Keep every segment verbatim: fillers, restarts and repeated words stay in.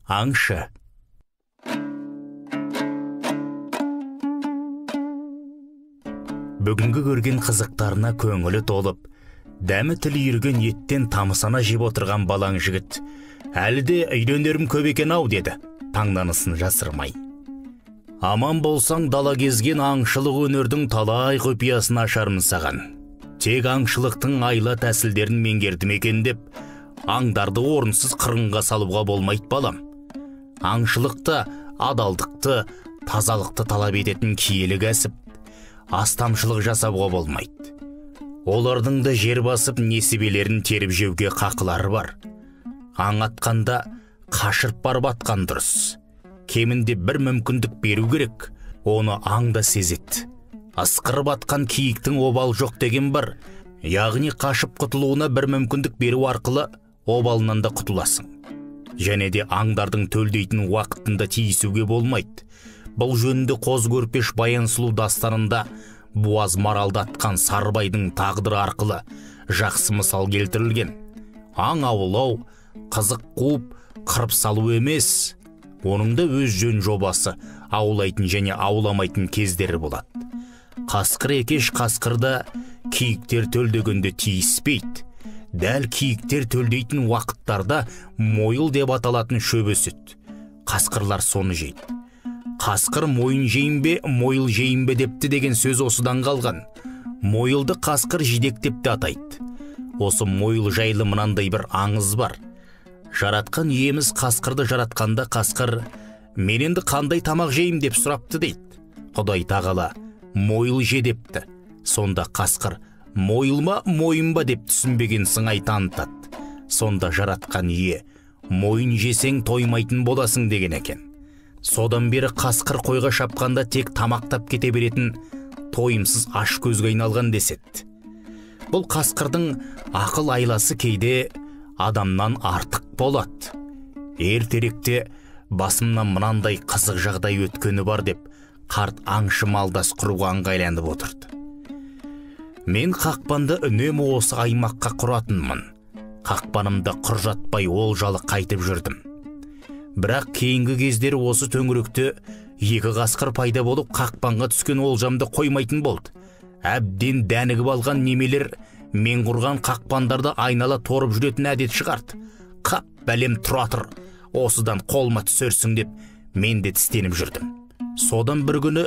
Аңшы. Бүгінгі көрген қызықтарына көңілі толып, дәмі тілі үйірген еттен тамысана жеп отырған балаң жігіт, әлі де үйленерім көп екен ау деді, таңданысын жасырмай. Аман болсаң дала кезген аңшылық өнердің талай құпиясын ашармын саған. Тек аңшылықтың айла тәсілдерін меңгердім екен деп, аңдарды орынсыз қырынға салуға болмайды балам. Аңшылықта адалдықты, тазалықты талап ететін киелі кәсіп, астамшылық жасауға болмайды. Олардың да жер басып несібелерін теріп жеуге қақылары бар. Аң атқанда қашырып барып атқан дұрыс. Кемінде бір мүмкіндік беру керек, оны аң да сезет. Асқырып атқан киіктің обал жоқ деген бар, яғни қашып құтылуына бір мүмкіндік беру арқылы обалынан да құтыласың. Және де аңдардың төлдейтін уақытында тиісуге болмайды. Бұл жөнінде Қоз Көрпеш Баян сұлу дастанында Буаз Маралды атқан Сарыбайдың тағдыры арқылы жақсы мысал келтірілген. Аң аулау, қызық қуып, қырып салу емес, оның да өз жөн жобасы, аулайтын және ауламайтын кездері болады. Қасқыр екеш қасқырда киіктер төлдегенде тиіспейді. Дәл киіктер төлдейтін уақыттарда мойыл деп аталатын шөп өседі. Қасқырлар соны жейді. Қасқыр мойын жейін бе, мойыл жейін бе депті деген сөз осыдан қалған. Мойылды қасқыр жидек деп те атайды. Осы мойыл жайлы мынандай бір аңыз бар. Жаратқан иеміз қасқырды жаратқанда қасқыр мен енді қандай тамақ жейім деп сұрапты дейді. Құдай тағала мойыл же депті. Сонда қасқыр мойыл ма, мойын ба деп түсінбеген сыңай танытады. Сонда жаратқан ие мойын жесең тоймайтын боласың деген екен. Содан бері қасқыр қойға шапқанда тек тамақтап кете беретін тойымсыз аш көзге айналған деседі. Бұл қасқырдың ақыл айласы кейде адамнан артық болады. Ертеректе басымнан мынандай қызық жағдай өткені бар деп қарт аңшы малдас құруға ыңғайланып отырды. Мен қақпанды үнемі осы аймаққа құратынмын. Қақпанымда құр жатпай олжалы қайтып жүрдім. Бірақ кейінгі кездері осы төңіректе екі қасқыр пайда болып қақпанға түскен олжамды қоймайтын болды. Әбден дәнігіп алған немелер мен құрған қақпандарды айнала торып жүретін әдет шығарды. Қап бәлем тұра тұр, осыдан қолыма түсерсің деп мен де тістеніп жүрдім. Содан бір күні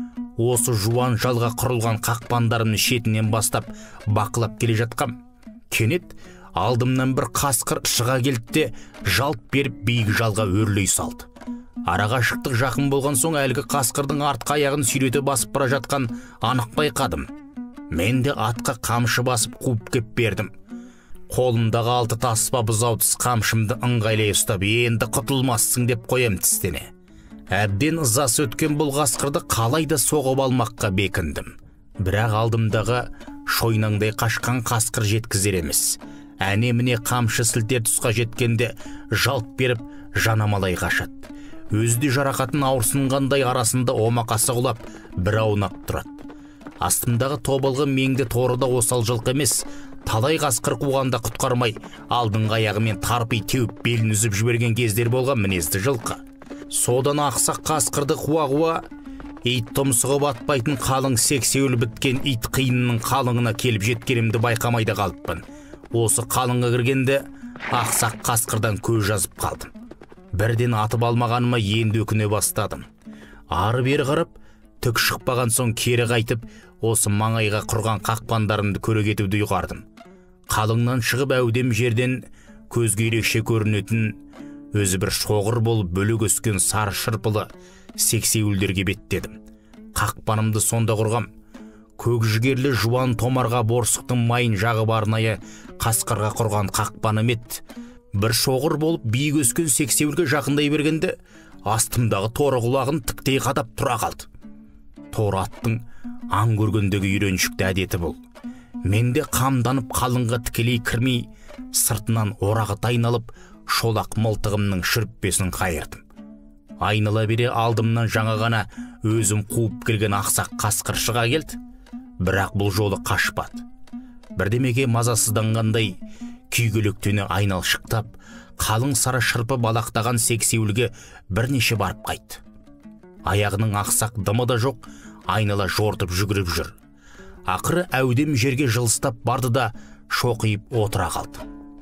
осы жуан жалға құрылған қақпандарымның шетінен бастап бақылап келе жатқам. Кенет алдымнан бір қасқыр шыға келді де жалт беріп биік жалға өрлей салды. Арақашықтық жақын болған соң әлгі қасқырдың артқы аяғын сүйрете басып бара жатқан анық байқадым. Мен де атқа қамшы басып қуып кеп бердім. Қолымдағы алты таспа бұзау тіс қамшымды ыңғайлай ұстап, енді құтылмассың деп қоям тістене. Әбден ызасы өткен бұл қасқырды қалайда соғып алмаққа бекіндім. Бірақ алдымдағы шойнаңдай қашқан қасқыр жеткізер емес. Әне міне қамшы сілтер тұсқа жеткенде жалт беріп жанамалай қашады. Өзде жарақатын ауырсынғандай арасында омақасы құлап бір аунап тұрады. Астымдағы тобылғы меңді торыда осал жылқы емес, талай қасқыр қуғанда құтқармай алдыңғы аяғымен тарпи теуіп белін үзіп жіберген кездер болған мінезді жылқы. Содан ақсақ қасқырды қуа-қуа ит тұмсығы батпайтын қалың сексеуіл біткен ит қиынның қалыңына келіп жеткенімді байқамайда қалыппын. Осы қалыңға кіргенде ақсақ қасқырдан көз жазып қалдым. Бірден атып алмағаныма енді өкіне бастадым. Ары бері қарап, түк шықпаған соң кері қайтып, осы маңайға құрған қақпандарымды көре кетуді ұйғардым. Қалыңнан шығып әудем жерден көзге ерекше көрінетін өзі бір шоғыр болып бөлік өскен сары шырпылы сексеуілдерге беттедім. Қақпанымды сонда құрғам. Көк жігерлі жуан томарға борсықтың майын жағып арнайы қасқырға құрған қақпаным ет. Бір шоғыр болып биік өскен сексеуілге жақындай бергенде астымдағы торы құлағын тіктей қадап тұра қалды. Торы аттың аң көргендегі үйреншікті әдеті бұл. Менде қамданып қалыңға тікелей кірмей, сыртынан орағы тайналып, шолақ мылтығымның шүріппесін қайырдым. Айнала бере алдымнан жаңа ғана өзім қуып келген ақсақ қасқыр шыға келді. Бірақ бұл жолы қашпады. Бірдемеге мазасызданғандай күйгелектене айналшықтап, қалың сары шырпы балақтаған сексеуілге бірнеше барып қайтты. Аяғының ақсақ дымы да жоқ, айнала жортып жүгіріп жүр. Ақыры әудем жерге жылыстап барды да шоқиып отыра қалды.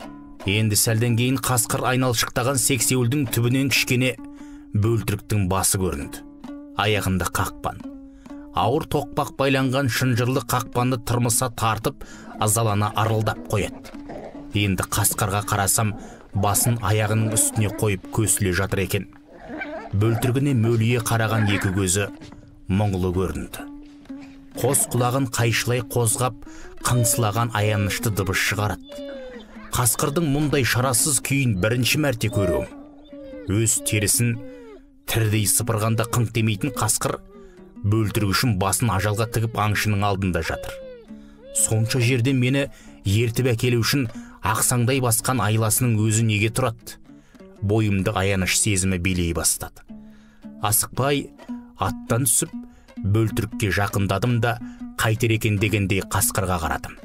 Енді сәлден кейін қасқыр айналшықтаған сексеуілдің түбінен кішкене бөлтіріктің басы көрінді. Аяғында қақпан. Ауыр тоқпақ байланған шынжырлы қақпанды тырмыса тартып, азалана арылдап қояды. Енді қасқырға қарасам, басын аяғының үстіне қойып көсіле жатыр екен. Бөлтіргіне мөлие қараған екі көзі мұңлы көрінді. Қос құлағын қайшылай қозғап, қыңсылаған аянышты дыбыс шығарады. Қасқырдың мұндай шарасыз күйін бірінші мәрте көруім. Өз терісін тірідей сыпырғанда қыңқ демейтін қасқыр бөлтірік үшін басын ажалға тігіп аңшының алдында жатыр. Сонша жерде мені ертіп әкелу үшін ақсаңдай басқан айласының өзі неге тұрады? Бойымды аяныш сезімі билей бастады. Асықпай аттан түсіп, бөлтірікке жақындадым да қайтер екен дегендей қасқырға қарадым.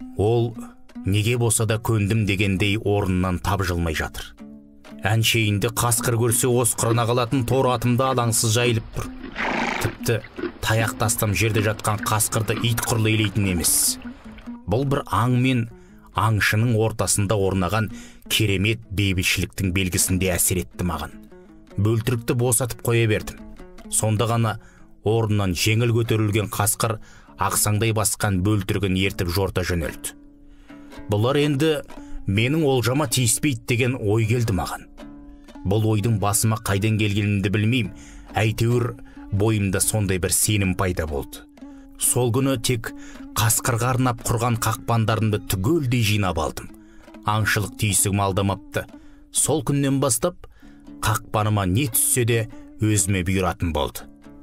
Ол неге болса да көндім дегендей орнынан тапжылмай жатыр. Әншейінде қасқыр көрсе осқырына қалатын торы атымда алаңсыз жайылып тұр. Тіпті таяқ тастам жерде жатқан қасқырды ит құрлы елейтін емес. Бұл бір аң мен аңшының ортасында орнаған керемет бейбітшіліктің белгісінде әсер етті маған. Бөлтірікті босатып қоя бердім. Сонда ғана орнынан жеңіл көтерілген қасқыр ақсаңдай басқан бөлтірігін ертіп жорта жөнелді. Бұлар енді менің олжама тиіспейді деген ой келді маған. Бұл ойдың басыма қайдан келгенімді білмеймін, әйтеуір бойымда сондай бір сенім пайда болды. Сол күні тек қасқырға арнап құрған қақпандарымды түгелдей жинап алдым. Аңшылық түйсігім алдамапты. Сол күннен бастап қақпаныма не түссе де өзіме бұйыратын болды.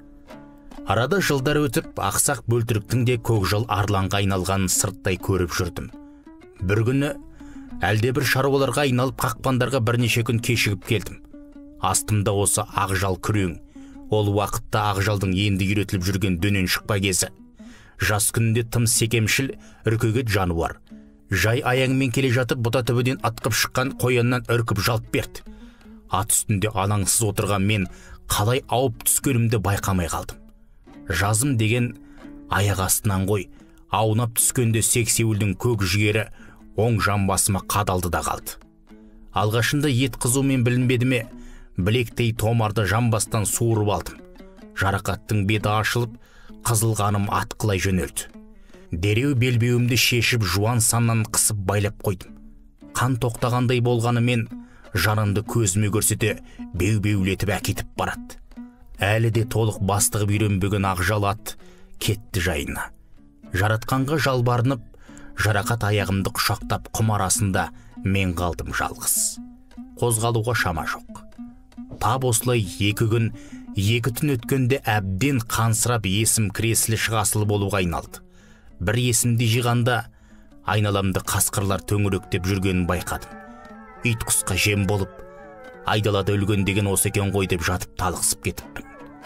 Арада жылдар өтіп, ақсақ бөлтіріктің де көкжал арланға айналғанын сырттай көріп жүрдім. Бір күні әлде бір шаруаларға айналып қақпандарға бірнеше күн кешігіп келдім. Астымда осы ақжал күрең. Ол уақытта ақжалдың енді үйретіліп жүрген дөнен шықпа кезі. Жас күнінде тым секемшіл, үркегет жануар. Жай аяңмен келе жатып, бұта түбіден атқып шыққан қояннан үркіп жалт берді. Ат үстінде алаңсыз отырған мен қалай ауып түскенімді байқамай қалдым. Жазым деген аяқ астынан ғой, аунап түскенде сексеуілдің көк жігері оң жамбасыма қадалды да қалды. Алғашында ет қызумен білінбеді ме, білектей томарды жамбастан суырып алдым. Жарақаттың беті ашылып, қызылғаным атқылай жөнелді. Дереу белбеуімді шешіп жуан саннан қысып байлап қойдым. Қан тоқтағандай болғанымен жанымды көзіме көрсете беу-беулетіп әкетіп барады. Әлі де толық бастығы үйренбеген ақжал ат кетті жайына. Жаратқанға жалбарынып, жарақат аяғымды құшақтап құм арасында мен қалдым жалғыз. Қозғалуға шама жоқ. Тап осылай екі күн, екі түн өткенде әбден қансырап есім кресілі шығасылы болуға айналды. Бір есімді жиғанда айналамды қасқырлар төңіректеп жүргенін байқадым. Ит құсқа жем болып, айдалада өлген деген осы екен ғой деп жатып талықсып кетіппін.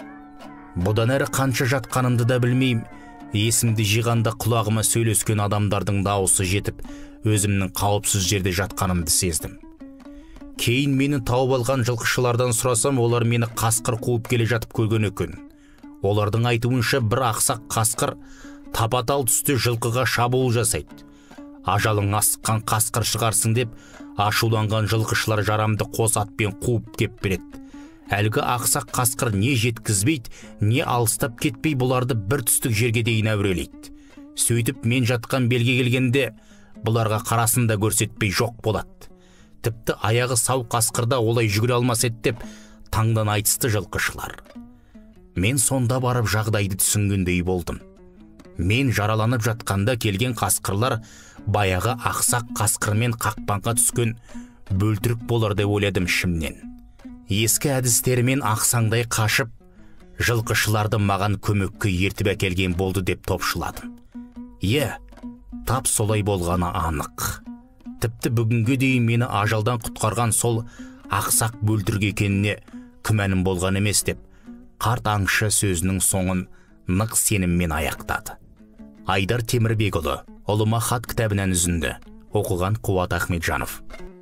Бұдан әрі қанша жатқанымды да білмеймін. Есімді жиғанда құлағыма сөйлескен адамдардың дауысы жетіп, өзімнің қауіпсіз жерде жатқанымды сездім. Кейін мені тауып алған жылқышылардан сұрасам, олар мені қасқыр қуып келе жатып көрген екен. Олардың айтуынша бір ақсақ қасқыр тапатал түсте жылқыға шабуыл жасайды. Ажалың асыққан қасқыр шығарсың деп, ашуланған жылқышылар жарамды қос атпен қуып кеп береді. Әлгі ақсақ қасқыр не жеткізбейді, не алыстап кетпей бұларды бір түстік жерге дейін әурелейді. Сөйтіп мен жатқан белге келгенде бұларға қарасын да көрсетпей жоқ болады. Тіпті аяғы сау қасқырда олай жүгіре алмас еді деп таңдан айтысты жылқышылар. Мен сонда барып жағдайды түсінгендей болдым. Мен жараланып жатқанда келген қасқырлар баяғы ақсақ қасқырмен қақпанға түскен бөлтірік болар деп ойладым ішімнен. Ескі әдістерімен ақсаңдай қашып, жылқышыларды маған көмекке ертіп әкелген болды деп топшыладым. Е, тап солай болғаны анық. Тіпті бүгінге дейін мені ажалдан құтқарған сол ақсақ бөлтірік екеніне күмәнім болған емес деп, қарт аңшы сөзінің соңын нық сеніммен аяқтады. Айдар Темірбекұлы, ұлыма хат кітабынан үзінді. Оқыған Қуат Ахметжанов.